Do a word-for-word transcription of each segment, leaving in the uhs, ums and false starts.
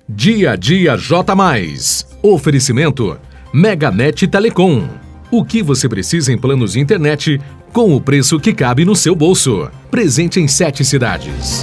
Dia a dia J mais. Oferecimento Meganet Telecom. O que você precisa em planos de internet com o preço que cabe no seu bolso. Presente em sete cidades.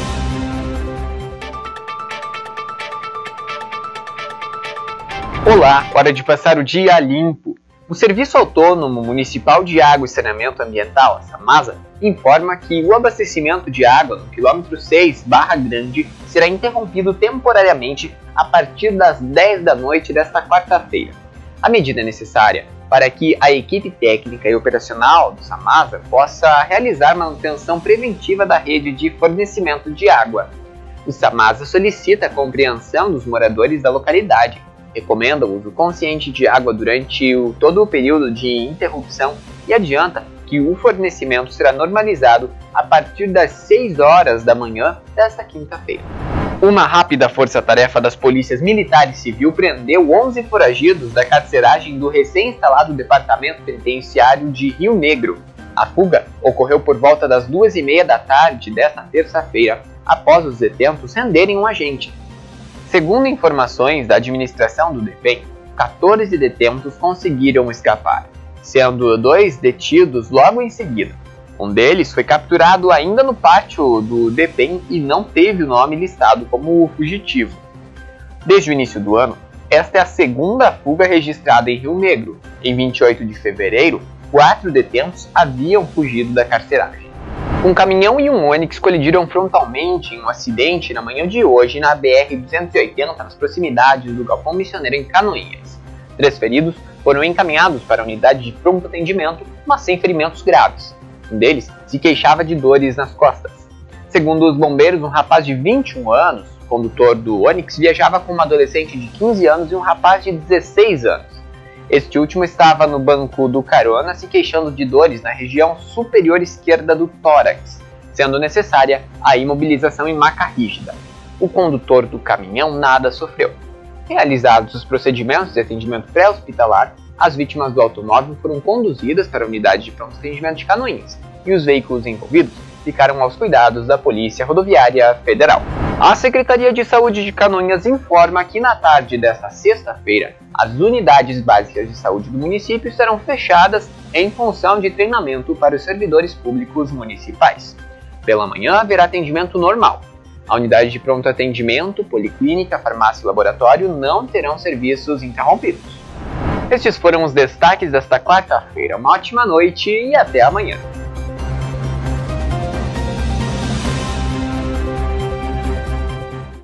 Olá, hora de passar o dia a limpo. O Serviço Autônomo Municipal de Água e Saneamento Ambiental, a SAMASA, informa que o abastecimento de água no quilômetro seis Barra Grande será interrompido temporariamente a partir das dez da noite desta quarta-feira. A medida é necessária para que a equipe técnica e operacional do SAMASA possa realizar manutenção preventiva da rede de fornecimento de água. O SAMASA solicita a compreensão dos moradores da localidade, recomenda o uso consciente de água durante o, todo o período de interrupção e adianta que o fornecimento será normalizado a partir das seis horas da manhã desta quinta-feira. Uma rápida força-tarefa das polícias militar e civil prendeu onze foragidos da carceragem do recém-instalado Departamento Penitenciário de Rio Negro. A fuga ocorreu por volta das duas e meia da tarde desta terça-feira, após os detentos renderem um agente. Segundo informações da administração do DEPEN, quatorze detentos conseguiram escapar, sendo dois detidos logo em seguida. Um deles foi capturado ainda no pátio do DEPEN e não teve o nome listado como fugitivo. Desde o início do ano, esta é a segunda fuga registrada em Rio Negro. Em vinte e oito de fevereiro, quatro detentos haviam fugido da carceragem. Um caminhão e um Onix colidiram frontalmente em um acidente na manhã de hoje na B R duzentos e oitenta, nas proximidades do Galpão Missioneiro em Canoinhas. Três feridos foram encaminhados para a unidade de pronto atendimento, mas sem ferimentos graves. Um deles se queixava de dores nas costas. Segundo os bombeiros, um rapaz de vinte e um anos, condutor do Onix, viajava com uma adolescente de quinze anos e um rapaz de dezesseis anos. Este último estava no banco do carona se queixando de dores na região superior esquerda do tórax, sendo necessária a imobilização em maca rígida. O condutor do caminhão nada sofreu. Realizados os procedimentos de atendimento pré-hospitalar, as vítimas do automóvel foram conduzidas para a unidade de pronto atendimento de Canoinhas e os veículos envolvidos ficaram aos cuidados da Polícia Rodoviária Federal. A Secretaria de Saúde de Canoinhas informa que na tarde desta sexta-feira, as unidades básicas de saúde do município serão fechadas em função de treinamento para os servidores públicos municipais. Pela manhã haverá atendimento normal. A unidade de pronto atendimento, policlínica, farmácia e laboratório não terão serviços interrompidos. Estes foram os destaques desta quarta-feira. Uma ótima noite e até amanhã.